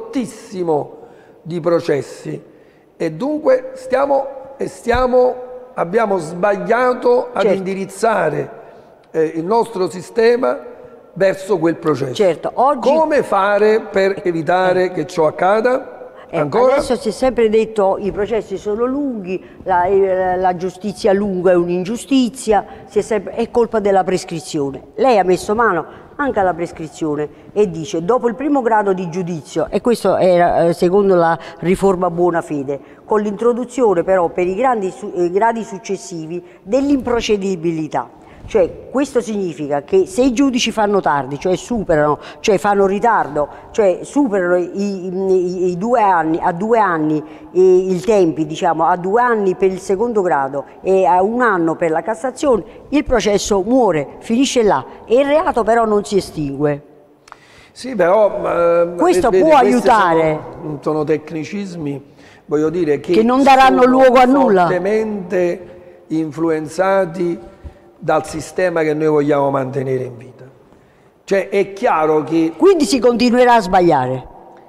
ridottissimo di processi e dunque stiamo abbiamo sbagliato ad indirizzare il nostro sistema verso quel processo. Certo, oggi... Come fare per evitare che ciò accada? Ancora? Adesso si è sempre detto i processi sono lunghi, la giustizia lunga è un'ingiustizia, è colpa della prescrizione. Lei ha messo mano anche alla prescrizione e dice dopo il primo grado di giudizio, e questo era secondo la riforma Buonafede, con l'introduzione però per i gradi successivi dell'improcedibilità. Cioè, questo significa che se i giudici fanno tardi, cioè superano, cioè fanno ritardo, cioè superano i 2 anni, a 2 anni i tempi, diciamo, a 2 anni per il secondo grado e a 1 anno per la Cassazione, il processo muore, finisce là e il reato però non si estingue. Sì, però questo può aiutare. Sono tecnicismi, voglio dire, che non daranno luogo a nulla. Fortemente influenzati dal sistema che noi vogliamo mantenere in vita. Cioè è chiaro che... Quindi si continuerà a sbagliare?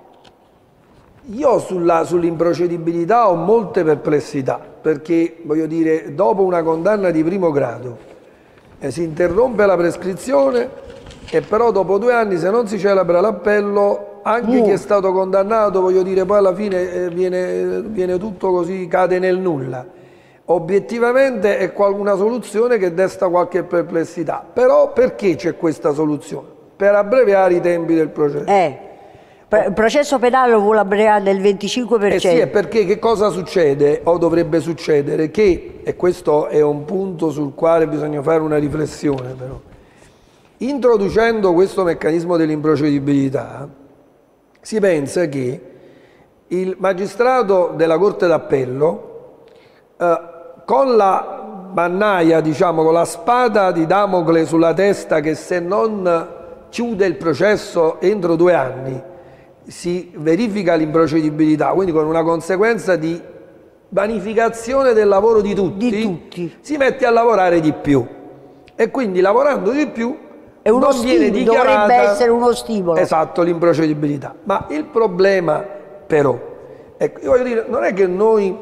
Io sull'improcedibilità ho molte perplessità, perché voglio dire, dopo una condanna di primo grado si interrompe la prescrizione e però dopo 2 anni se non si celebra l'appello anche chi è stato condannato, voglio dire, poi alla fine viene tutto così, cade nel nulla. Obiettivamente è una soluzione che desta qualche perplessità, però perché c'è questa soluzione? Per abbreviare i tempi del processo. Il processo penale lo vuole abbreviare del 25%. Sì, è perché che cosa succede o dovrebbe succedere? Che, e questo è un punto sul quale bisogna fare una riflessione però, introducendo questo meccanismo dell'improcedibilità si pensa che il magistrato della Corte d'Appello con la mannaia, diciamo, con la spada di Damocle sulla testa che se non chiude il processo entro 2 anni si verifica l'improcedibilità, quindi con una conseguenza di vanificazione del lavoro di tutti, si mette a lavorare di più e quindi lavorando di più non viene dichiarata, dovrebbe essere uno stimolo. Esatto, l'improcedibilità. Ma il problema però, ecco, io voglio dire, non è che noi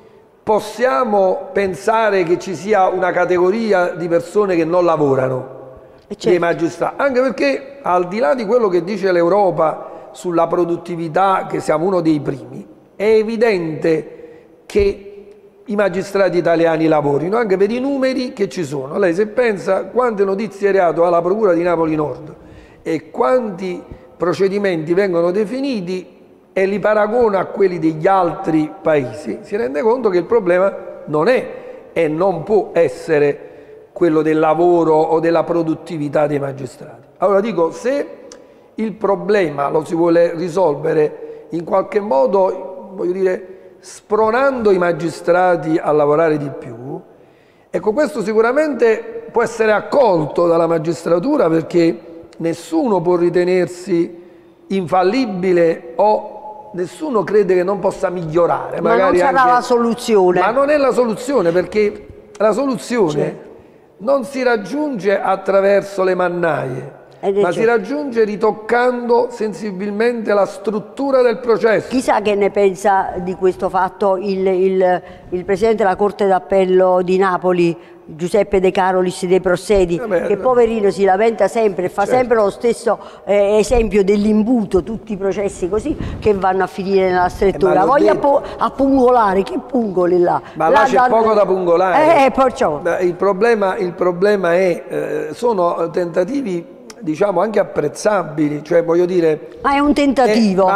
possiamo pensare che ci sia una categoria di persone che non lavorano, dei magistrati, anche perché al di là di quello che dice l'Europa sulla produttività, che siamo uno dei primi, è evidente che i magistrati italiani lavorino, anche per i numeri che ci sono. Lei se pensa quante notizie reato ha la Procura di Napoli Nord e quanti procedimenti vengono definiti e li paragona a quelli degli altri paesi, si rende conto che il problema non è e non può essere quello del lavoro o della produttività dei magistrati. Allora dico, se il problema lo si vuole risolvere in qualche modo, voglio dire, spronando i magistrati a lavorare di più, ecco, questo sicuramente può essere accolto dalla magistratura perché nessuno può ritenersi infallibile o nessuno crede che non possa migliorare. Ma non sarà la soluzione. Ma non è la soluzione, perché la soluzione non si raggiunge attraverso le mannaie, ma si raggiunge ritoccando sensibilmente la struttura del processo. Chissà che ne pensa di questo fatto il Presidente della Corte d'Appello di Napoli, Giuseppe De Carolis dei Prossedi, che poverino si lamenta sempre e fa sempre lo stesso esempio dell'imbuto, tutti i processi così che vanno a finire nella strettura. Voglia a pungolare, che pungoli là? Ma là c'è poco da pungolare. Perciò. Il problema è, sono tentativi, diciamo, anche apprezzabili, cioè voglio dire... Ma è un tentativo.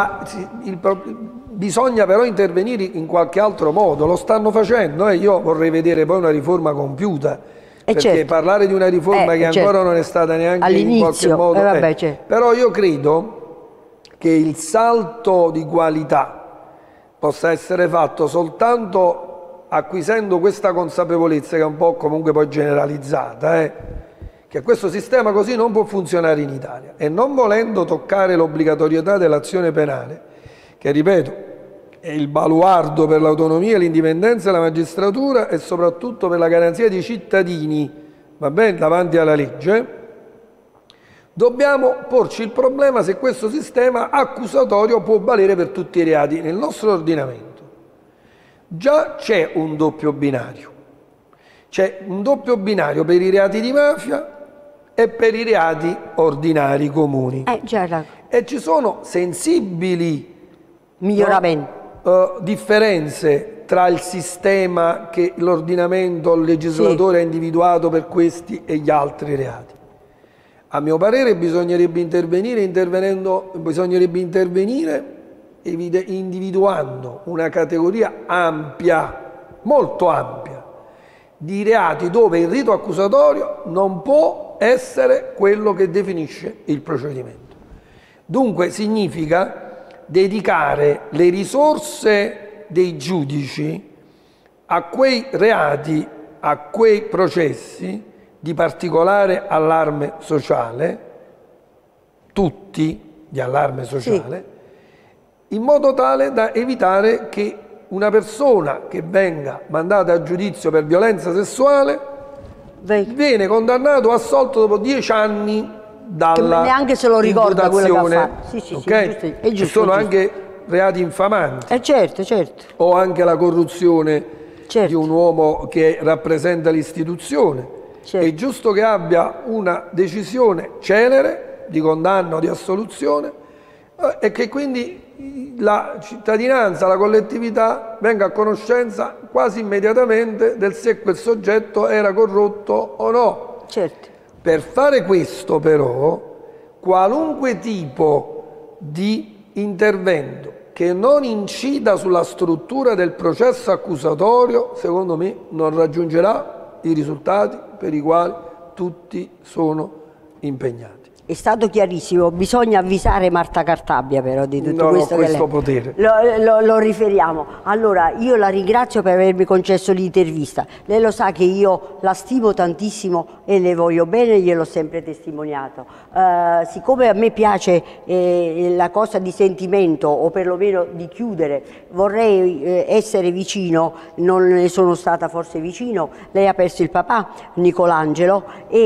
Bisogna però intervenire in qualche altro modo, lo stanno facendo, io vorrei vedere poi una riforma compiuta, perché parlare di una riforma che ancora non è stata neanche in qualche modo... Però io credo che il salto di qualità possa essere fatto soltanto acquisendo questa consapevolezza che è un po' comunque poi generalizzata, che questo sistema così non può funzionare in Italia, e non volendo toccare l'obbligatorietà dell'azione penale, che ripeto è il baluardo per l'autonomia e l'indipendenza della magistratura e soprattutto per la garanzia dei cittadini, va bene, davanti alla legge, dobbiamo porci il problema se questo sistema accusatorio può valere per tutti i reati. Nel nostro ordinamento già c'è un doppio binario, C'è un doppio binario per i reati di mafia e per i reati ordinari comuni. E ci sono sensibili miglioramenti, differenze tra il sistema che l'ordinamento, il legislatore ha individuato per questi e gli altri reati. A mio parere bisognerebbe intervenire individuando una categoria ampia, molto ampia, di reati dove il rito accusatorio non può essere quello che definisce il procedimento. Dunque significa dedicare le risorse dei giudici a quei reati, a quei processi di particolare allarme sociale, tutti di allarme sociale, in modo tale da evitare che una persona che venga mandata a giudizio per violenza sessuale viene condannato o assolto dopo 10 anni dalla neanche se lo ricorda quello che ha fatto. Ci sono anche reati infamanti. Certo. O anche la corruzione di un uomo che rappresenta l'istituzione. È giusto che abbia una decisione celere di condanna o di assoluzione e che quindi la cittadinanza, la collettività venga a conoscenza quasi immediatamente del se quel soggetto era corrotto o no. Per fare questo però, qualunque tipo di intervento che non incida sulla struttura del processo accusatorio, secondo me non raggiungerà i risultati per i quali tutti sono impegnati. È stato chiarissimo, bisogna avvisare Marta Cartabia però di tutto questo. Non ho questo potere. Lo riferiamo. Allora, io la ringrazio per avermi concesso l'intervista. Lei lo sa che io la stimo tantissimo e le voglio bene, gliel'ho sempre testimoniato. Siccome a me piace la cosa di sentimento, o perlomeno di chiudere, vorrei essere vicino, non ne sono stata forse vicino. Lei ha perso il papà, Nicolangelo,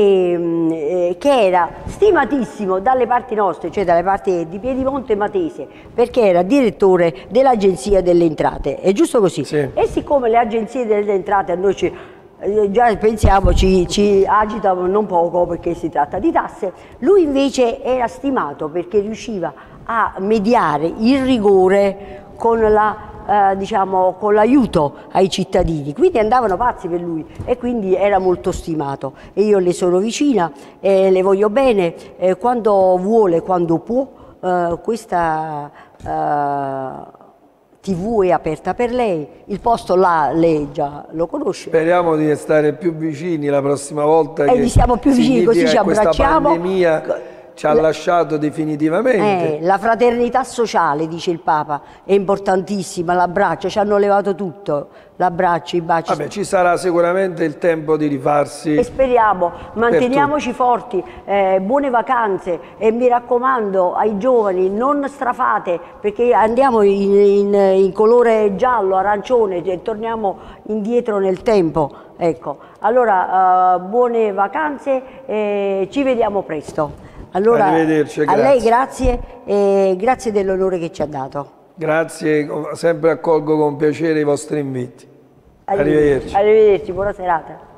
che era stimatissimo dalle parti nostre, cioè dalle parti di Piedimonte e Matese, perché era direttore dell'Agenzia delle Entrate. È giusto così? E siccome le agenzie delle entrate a noi già pensiamo ci agitano non poco perché si tratta di tasse, lui invece era stimato perché riusciva a mediare il rigore con con l'aiuto ai cittadini, quindi andavano pazzi per lui e quindi era molto stimato e io le sono vicina, le voglio bene, quando vuole, quando può, questa TV è aperta per lei, il posto là lei già lo conosce. Speriamo di stare più vicini la prossima volta. E siamo più vicini, così ci abbracciamo. Questa pandemia ci ha lasciato definitivamente. La fraternità sociale, dice il Papa, è importantissima, l'abbraccio, ci hanno levato tutto, l'abbraccio, i baci. Vabbè, ci sarà sicuramente il tempo di rifarsi. E speriamo, manteniamoci forti, buone vacanze e mi raccomando ai giovani non strafate perché andiamo in colore giallo, arancione e torniamo indietro nel tempo. Ecco, allora buone vacanze, ci vediamo presto. Allora, arrivederci, grazie. A lei grazie e grazie dell'onore che ci ha dato. Grazie, sempre accolgo con piacere i vostri inviti. Arrivederci. Arrivederci, buona serata.